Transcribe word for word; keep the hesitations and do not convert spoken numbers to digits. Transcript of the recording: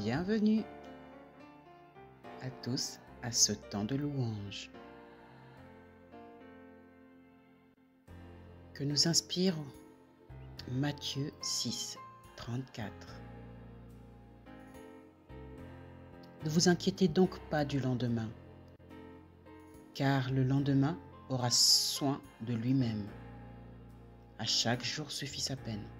Bienvenue à tous à ce temps de louange que nous inspire Matthieu six, trente-quatre. Ne vous inquiétez donc pas du lendemain, car le lendemain aura soin de lui-même. À chaque jour suffit sa peine.